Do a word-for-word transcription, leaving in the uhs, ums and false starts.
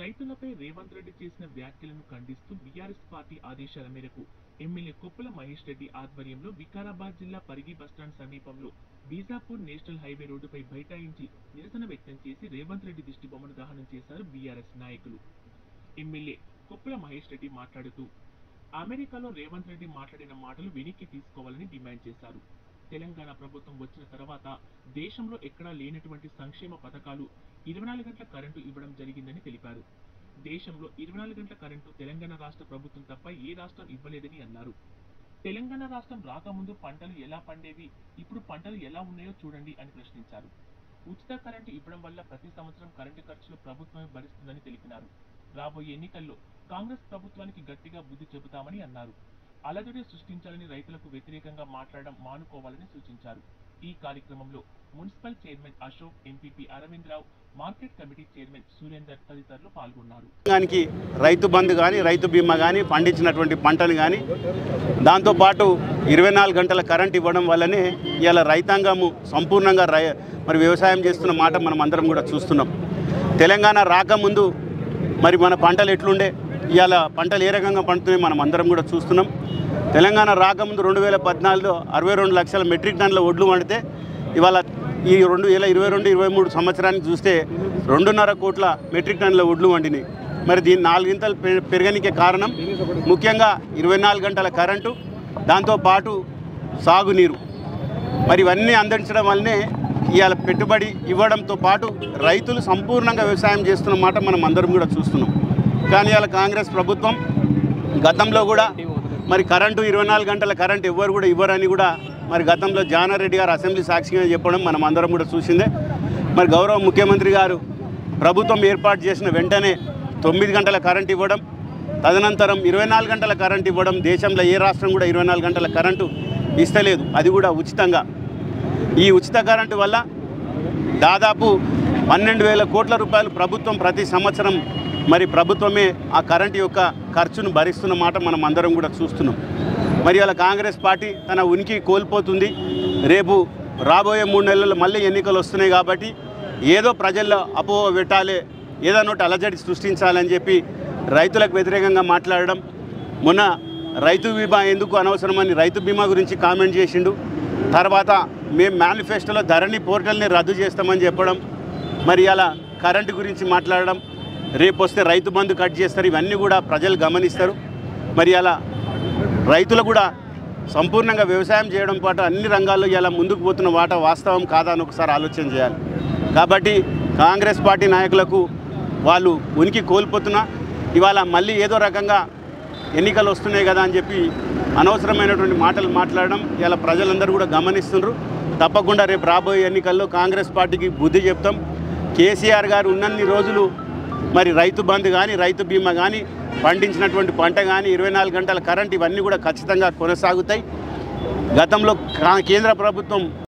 రైతులపై రేవంత్ రెడ్డి చేసిన వ్యాఖ్యలను ఖండిస్తూ బీఆర్ఎస్ పార్టీ ఆదేశాల మేరకు ఎమ్మెల్యే కొప్పుల మహేష్ రెడ్డి ఆధ్వర్యంలో వికారాబాద్ జిల్లా పరిగి బస్టాండ్ సమీపంలో బీజాపూర్ నేషనల్ హైవే రోడ్డుపై బైఠాయించి నిరసన వ్యక్తం చేసి రేవంత్ రెడ్డి దిష్టిబొమ్మను దహనం చేశారు బీఆర్ఎస్ నాయకులు. ఎమ్మెల్యే కొప్పుల మహేష్ రెడ్డి మాట్లాడుతూ అమెరికాలో రేవంత్ రెడ్డి మాట్లాడిన మాటలు వెనక్కి తీసుకోవాలని డిమాండ్ చేశారు. తెలంగాణ ప్రభుత్వం వచ్చిన తర్వాత దేశంలో ఎక్కడా లేనటువంటి సంక్షేమ పథకాలు ఇరవై నాలుగు గంటల కరెంటు ఇవ్వడం జరిగిందని తెలిపారు. దేశంలో ఇరవై నాలుగు గంటల కరెంటు తెలంగాణ రాష్ట్ర ప్రభుత్వం తప్ప ఏ రాష్ట్రం ఇవ్వలేదని అన్నారు. తెలంగాణ రాష్ట్రం రాకముందు పంటలు ఎలా పండేవి, ఇప్పుడు పంటలు ఎలా ఉన్నాయో చూడండి అని ప్రశ్నించారు. ఉచిత కరెంటు ఇవ్వడం వల్ల ప్రతి సంవత్సరం కరెంటు ఖర్చులు ప్రభుత్వమే భరిస్తుందని తెలిపినారు. రాబోయే ఎన్నికల్లో కాంగ్రెస్ ప్రభుత్వానికి గట్టిగా బుద్ధి చెబుతామని అన్నారు. అలజడి సృష్టించాలని రైతులకు వ్యతిరేకంగా మాట్లాడడం మానుకోవాలని సూచించారు. ఈ కార్యక్రమంలో municipal chairman Ashok, MPP Aravind Rao, market committee chairman Surender తదితరులు పాల్గొన్నారు. రైతు బంధు కానీ రైతు బీమా కానీ పండించినటువంటి పంటలు కానీ దాంతోపాటు ఇరవై నాలుగు గంటల కరెంట్ ఇవ్వడం వల్లనే ఇలా రైతాంగము సంపూర్ణంగా రై మరి వ్యవసాయం చేస్తున్న మాట మనం అందరం కూడా చూస్తున్నాం. తెలంగాణ రాకముందు మరి మన పంటలు ఎట్లుండే, ఇవాళ పంటలు ఏ రకంగా పండుతున్నాయి మనం అందరం కూడా చూస్తున్నాం. తెలంగాణ రాకముందు రెండు వేల పద్నాలుగులో అరవై రెండు లక్షల మెట్రిక్ టన్నుల ఒడ్లు పండితే ఇవాళ ఈ రెండు వేల ఇరవై రెండు ఇరవై మూడు సంవత్సరానికి చూస్తే రెండున్నర కోట్ల మెట్రిక్ టన్నుల ఒడ్లు వండినాయి. మరి దీన్ని నాలుగింతలు పెరగనికే కారణం ముఖ్యంగా ఇరవై నాలుగు గంటల కరెంటు, దాంతోపాటు సాగునీరు. మరి ఇవన్నీ అందించడం వల్లనే ఇవాళ పెట్టుబడి ఇవ్వడంతో పాటు రైతులు సంపూర్ణంగా వ్యవసాయం చేస్తున్న మాట మనం అందరం కూడా చూస్తున్నాం. కానీ ఇవాళ కాంగ్రెస్ ప్రభుత్వం గతంలో కూడా మరి కరెంటు ఇరవై నాలుగు గంటల కరెంటు ఎవ్వరు కూడా ఇవ్వరని కూడా మరి గతంలో జానారెడ్డి గారు అసెంబ్లీ సాక్షిగా చెప్పడం మనం అందరం కూడా చూసిందే. మరి గౌరవ ముఖ్యమంత్రి గారు ప్రభుత్వం ఏర్పాటు చేసిన వెంటనే తొమ్మిది గంటల కరెంటు ఇవ్వడం, తదనంతరం ఇరవై నాలుగు గంటల కరెంటు ఇవ్వడం. దేశంలో ఏ రాష్ట్రం కూడా ఇరవై నాలుగు గంటల కరెంటు ఇస్తలేదు, అది కూడా ఉచితంగా. ఈ ఉచిత కరెంటు వల్ల దాదాపు పన్నెండు వేల కోట్ల రూపాయలు ప్రభుత్వం ప్రతి సంవత్సరం మరి ప్రభుత్వమే ఆ కరెంటు యొక్క ఖర్చును భరిస్తున్న మాట మనం అందరం కూడా చూస్తున్నాం. మరి అలా కాంగ్రెస్ పార్టీ తన ఉనికి కోల్పోతుంది. రేపు రాబోయే మూడు నెలల్లో మళ్ళీ ఎన్నికలు వస్తున్నాయి కాబట్టి ఏదో ప్రజల్లో అపోహ పెట్టాలి, ఏదో నోటి అలజడి సృష్టించాలని చెప్పి రైతులకు వ్యతిరేకంగా మాట్లాడడం. మొన్న రైతు బీమా ఎందుకు అనవసరమని రైతు బీమా గురించి కామెంట్ చేసిండు. తర్వాత మేము మేనిఫెస్టోలో ధరణి పోర్టల్ని రద్దు చేస్తామని చెప్పడం. మరి అలా కరెంటు గురించి మాట్లాడడం, రేపు వస్తే రైతు బంధు కట్ చేస్తారు. ఇవన్నీ కూడా ప్రజలు గమనిస్తారు. మరి అలా రైతులు కూడా సంపూర్ణంగా వ్యవసాయం చేయడం పాటు అన్ని రంగాల్లో ఇలా ముందుకు పోతున్న వాట వాస్తవం కాదా అని ఒకసారి ఆలోచన చేయాలి. కాబట్టి కాంగ్రెస్ పార్టీ నాయకులకు వాళ్ళు ఉనికి కోల్పోతున్నా ఇవాళ మళ్ళీ ఏదో రకంగా ఎన్నికలు వస్తున్నాయి కదా అని చెప్పి అనవసరమైనటువంటి మాటలు మాట్లాడడం ఇలా ప్రజలందరూ కూడా గమనిస్తున్నారు. తప్పకుండా రేపు రాబోయే ఎన్నికల్లో కాంగ్రెస్ పార్టీకి బుద్ధి చెప్తాం. కేసీఆర్ గారు ఉన్నన్ని రోజులు మరి రైతు బంధు కానీ రైతు బీమా కానీ పండించినటువంటి పంట కానీ ఇరవై నాలుగు గంటల కరెంట్ ఇవన్నీ కూడా ఖచ్చితంగా కొనసాగుతాయి. గతంలో కేంద్ర ప్రభుత్వం